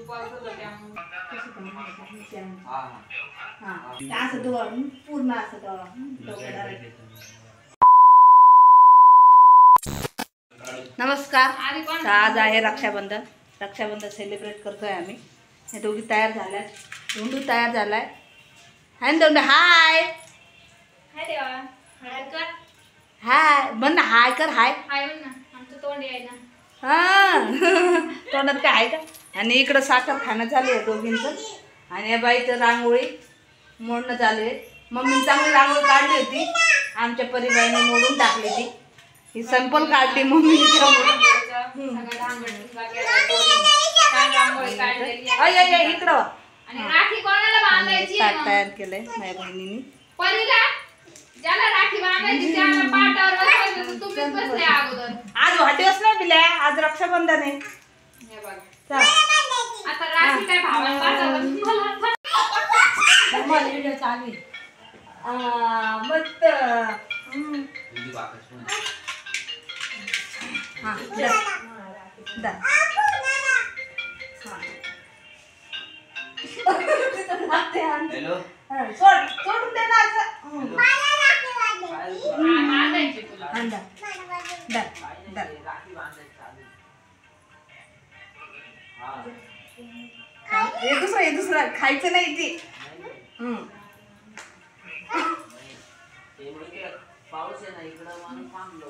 पूर्ण नमस्कार. आज आहे रक्षाबंधन. रक्षाबंधन सेलिब्रेट करतोय आम्ही. हे दोघी तयार झाल्यात. धोंडू तयार झालाय. हाय धोंडू. हाय हाय देवा. हाय कर. हाय म्हण ना. हाय कर. हाय हाय म्हण ना. आमचं तोंड आहे ना. हां तोंडात काय आहे का. आणि इकडं साखर खाणं चालू आहे दोघींचं. आणि या बाईचं रांगोळी मोडणं चालू आहे. मम्मीने चांगली रांगोळी काढली होती. आमच्या परिवाराने मोडून टाकली ती. ही संपल काढली मम्मी. इकडं राखी कोणाला बांधायची तयार केलंय माझ्या बहिणीने. ज्याला राखी बांधायची त्याला पाटावर बसवायचं. तुम्हीच बसले अगोदर. आज वाढदिवस नाही दिल्या. आज रक्षाबंधन आहे. आता राखी काय भावाला पाठवलं मला व्हिडिओ चालू आहे. मस्त. हां हॅलो सोडून दे ना असं. बांधायची तुला. हे दुसरं खायचं नाही ते. पाऊस आहे ना इकडं म्हणून थांबलो.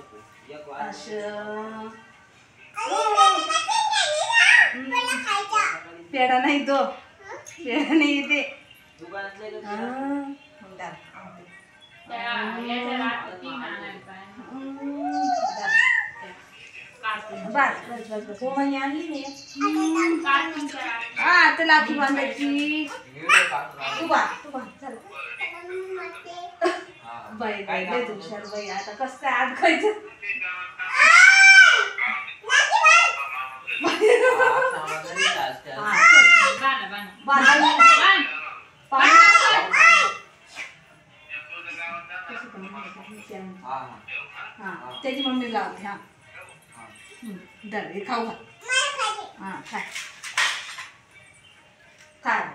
पेढा नाही तो. पेढा नाही ते. हा ते लाठी बांधायची. तू बांध चल. बाई बाई लय हुशार बाई. आता कसं काय अडकायचं. त्याची मम्मी लावते. हा दर हे खाऊ खा. हा खाय खाय.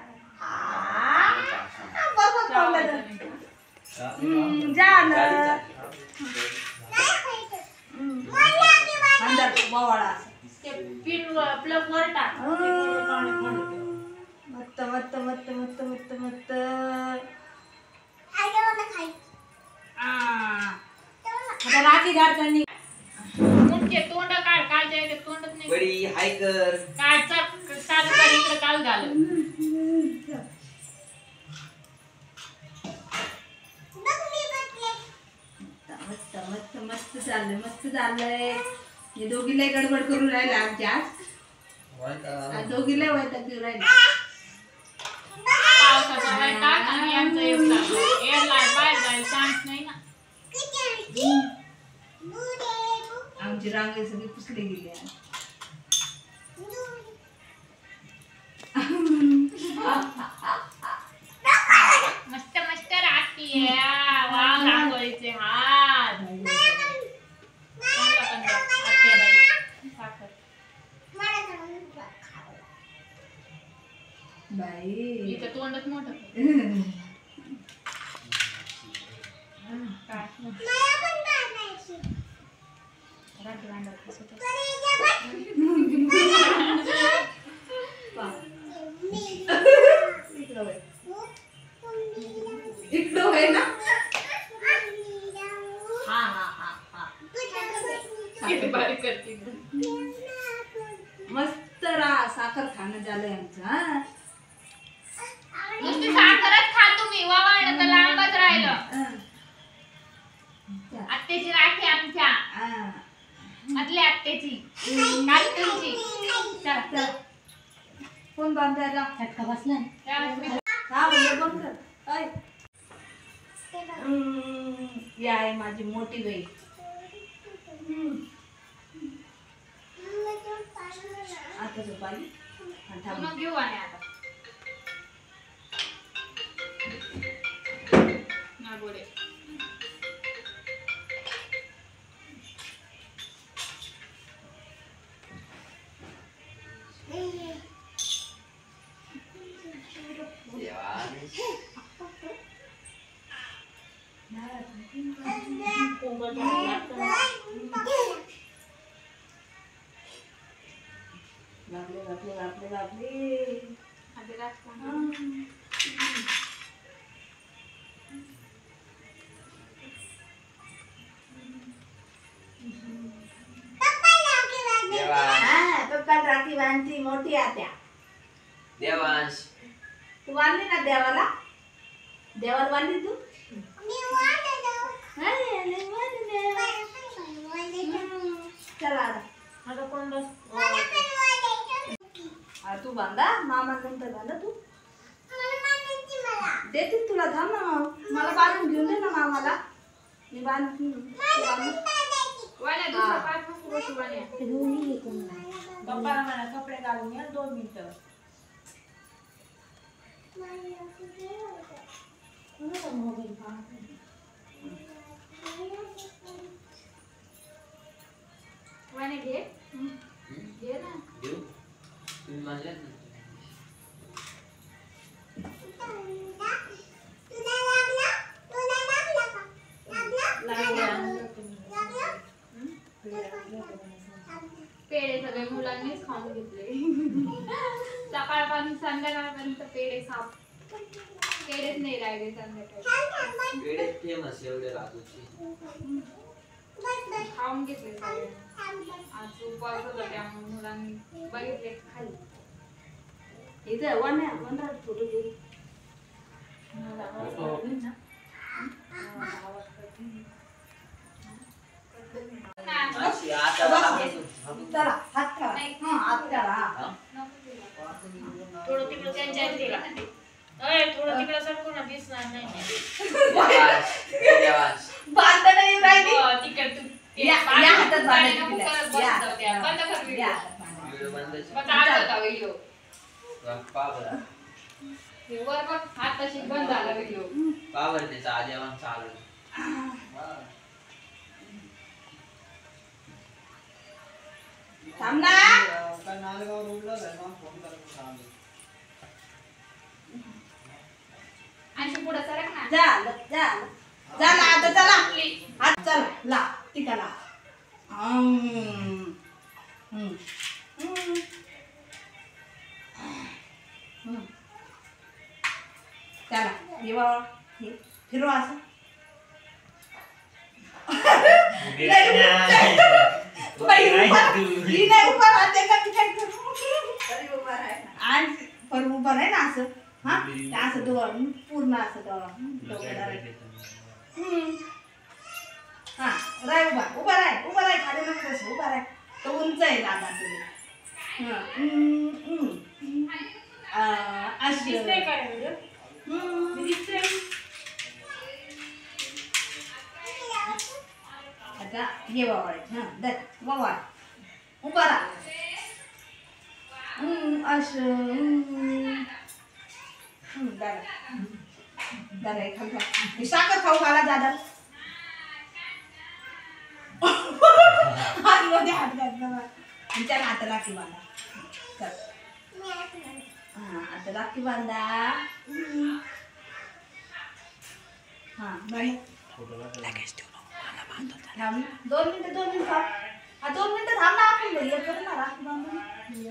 झालं. बोवाळा प्लग वर टाक. मस्त मस्त मस्त मस्त मस्त मस्त. आता राखी घालताना मुंडके तोंड काढ. काढच्या इथे तोंडच नाही. बडी हाय कर. काढचा चालू कर. इकडे काल घाल. मस्त मस्त मस्त चाललंय. मस्त चाललंय. हे दोघी लय गडबड करून राहिले आमच्या. आज दोघी लय वैताग देऊ राहिले. पावसाचा वैताग आणि यांचा एअरलाईन बाहेर जायला चान्स नाही ना. आमची रांगोळी सगळी पुसली गेली. मस्त मस्त राखी आहे. वाव रांगोळीचे हात. बाई इथं तोंडच मोठं. इकडं आहे ना. हा हा हा हा मस्त साखर खाणं झालंय आमचं. नुसती साखरच खा तुम्ही. वावाळलं तर लांबच राहिलं. आत्याची राखी आमच्या. आतल्या आत्याची. काकूंची. चल चल. कोण बांधायला फटका बसला. हा बंद कर. या आहे माझी मोठी बाई. आता झोपाली. मग घेऊ आणि आता नागोडे. बापरे बापरे बापरे बापरे. आधी राखी हा. देवांश हा, पप्पा राखी बांधती मोठी आत्या. देवांश तू बांधली ना देवाला? देवाला बांधली तू? अरे, लय बांधली. चला आता. आता कोण बस? हा, तू बांधा मामा नंतर बांधा तू. देते तुला, थांब ना मग. मला बांधून घेऊन दे ना मामाला. मी बांधते. वाल्या दुसरा पाय नको बसू वाल्या. पप्पाला म्हणा कपडे घालून या 2 मिनिटं. वाल्या घे. घे ना. देऊ तुम्ही म्हणल्यात ना. पेढे सगळे मुलांनीच खाऊन घेतले. सकाळपासून संध्याकाळपर्यंत पेढे साप. पेढेच नाही राहिले संध्याकाळी. पेढे फेमस एवढे राजूचे. खाऊन घेतले सगळे. आज उपवास होता त्यामुळे मुलांनी बघितले खाल्ले. इथं वाण्या वनराज फोटो घेऊ. अशी आता बघा. चला हात ठेवा. हा, हात ठेवा. हा? थोडं तिकडं त्यांच्या तिला थोडं तिकडं सरकून ना दिसणार नाही. देवांश देवांश बांधा नाही राहिली. तिकडं तू या हातात गाडी बांधायची नको तिला. करत बसू या जाऊ त्या. बंद कर या video. हातात बांधायची. व्हिडिओ बंद मग चालू होता व्हिडिओ. पावर वर बघ हात तशी बंद झाला व्हिडिओ. पावर त्याचा आदेवान चालू. थांब ना. आणि पुढे सरक ना. झालं आता. चला हात चला ला टिका ला. चला ये बाबा हे फिरवा असं. ही नाही उभा राहते का ती काय करू? आणि पर उभा राह ना असं. हा ते असं डोळा पूर्ण असं डोळा. हा राय उभा राय खाली नको बसू. उभा राय. तो उंच आहे दादा तुझे. अशी दिसतंय का रे व्हिडिओ? आता ये बाबा. हा दर बाबा उभा राहा. असं दादा खाऊ साखर खाऊ घाला दादा. हातमध्ये हात घातला. त्याला आता राखी बांधा. हा आता राखी बांधा. हा बाई थांब 2 मिनिटं थांब. हा 2 मिनिटं थांब ना. आपण हे करू ना राखी बांधून.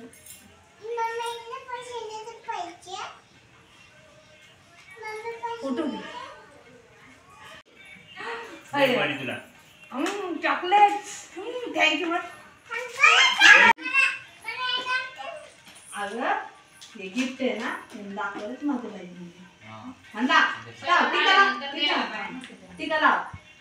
फोटो घे. Chocolate thank you. अगं हे गिफ्ट आहे ना दाखवलंच माझं पाहिजे. टीका लाव.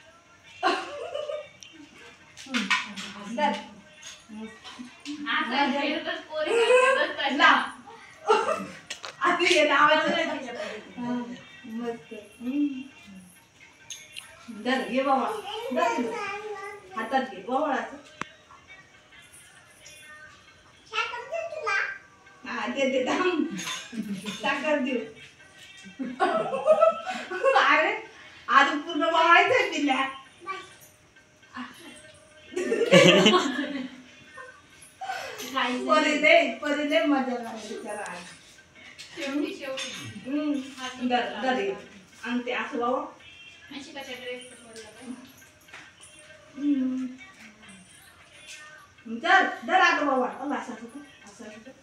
आता फिरतच पोरी करते बस लाव. आधी हे लावायचं. मस्त. दर घे बाबा. दर हातात घे बाबळाचं. हा ते साखर देऊ. अरे आज पूर्ण वाळायचं पिल्या. परीले मजा लागली त्याला. शेवटी दर आणि ते असं बाबा. अशी कशा ड्रेस चल दर आता बाबा. असं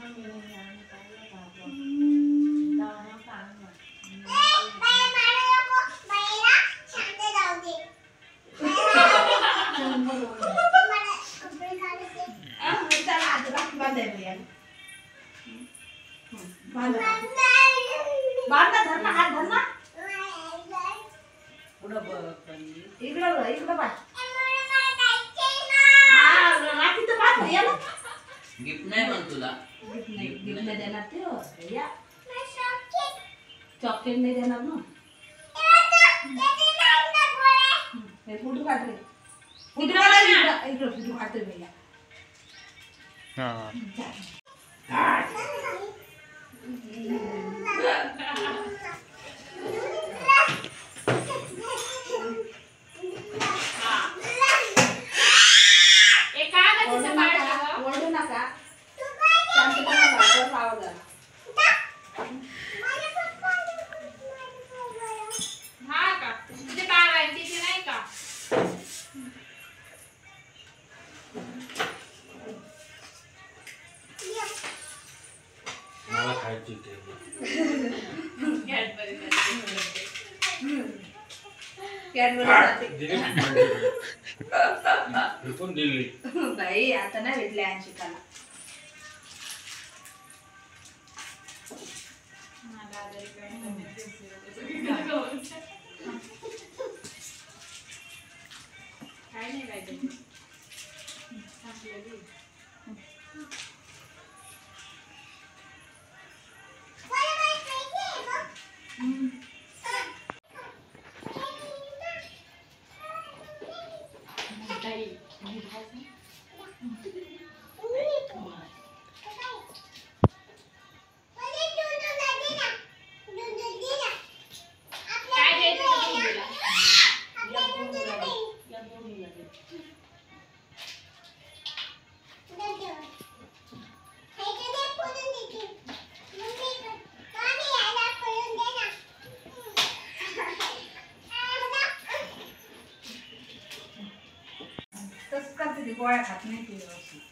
चला आता राखी बांधायला यायला. बांधा बांधा धर ना हात धर ना इकडं बघ इकडं बघ हा राखी तर बांध याला गिफ्ट नाही पण तुला गिफ्ट नाही देणार ते हो. या चॉकलेट नाही देणार ना हे फोटो काढ रे फोटो काढ इकडं फोटो काढतोय भैया एक कागदाचं बाळ ठेवा. ओरडू नका शांतपणे राहा, राहावं जरा. हा का तुझे बाळ आहे तिथे नाही का मला खायची ते Cadbury. कॅडबरी जाते. कोण दिली बाई आता नाही भेटले अंशिकाला मला आजारी काय नाही काय ते संपलं. काय द्यायचं तसं करते ती गोळ्या खात नाही ती व्यवस्थित